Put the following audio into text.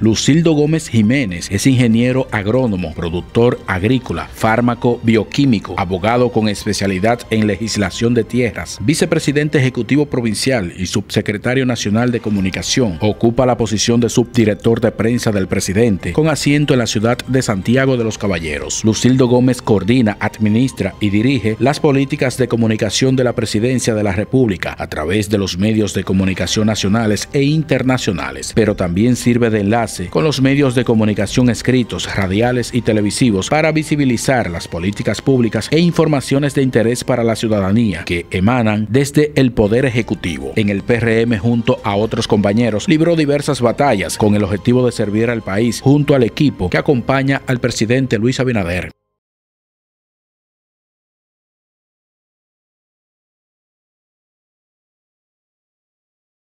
Lucildo Gómez Jiménez es ingeniero agrónomo, productor agrícola, fármaco bioquímico, abogado con especialidad en legislación de tierras, vicepresidente ejecutivo provincial y subsecretario nacional de comunicación. Ocupa la posición de subdirector de prensa del presidente, con asiento en la ciudad de Santiago de los Caballeros. Lucildo Gómez coordina, administra y dirige las políticas de comunicación de la Presidencia de la República a través de los medios de comunicación nacionales e internacionales, pero también sirve de enlace con los medios de comunicación escritos, radiales y televisivos para visibilizar las políticas públicas e informaciones de interés para la ciudadanía que emanan desde el Poder Ejecutivo. En el PRM, junto a otros compañeros, libró diversas batallas con el objetivo de servir al país junto al equipo que acompaña al presidente Luis Abinader.